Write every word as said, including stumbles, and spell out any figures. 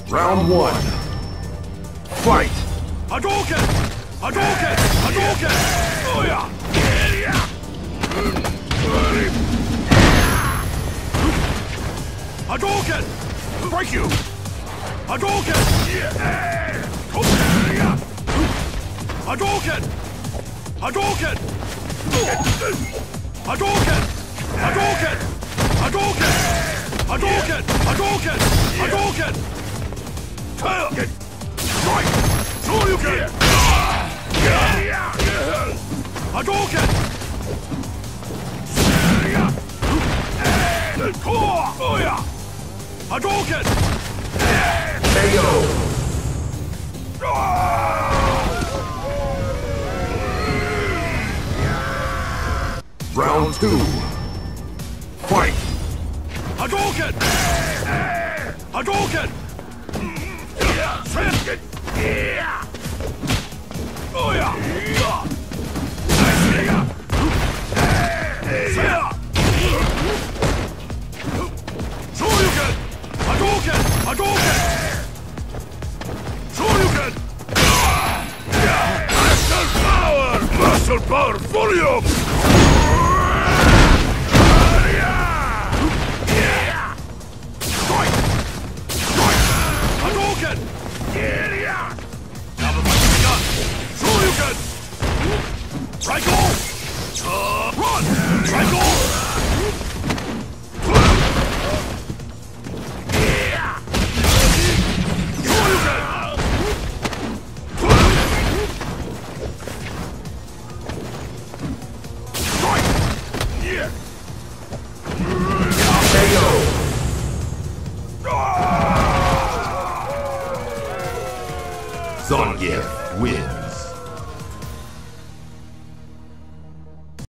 Round one. Fight! Hadouken! Hadouken! Hadouken! Oh yeah! Hadouken! Break you! Hadouken! Hadouken! Hadouken! Hadouken! Hadouken! Hadouken! Hadouken! Hadouken! Hadouken! Hadouken! Strike! Shoryuken! Hadouken! Oh yeah! Hadouken! K O! Round two. Fight! Hadouken! Hadouken! Hadouken! Oh yeah! Shoryuken! Hadouken! Hadouken! Shoryuken! Muscle power! Muscle power! Volume! Strike! Strike! Hadouken! Now the fight's begun! Shoryuken! Triangle! Run! Triangle! Zangief wins.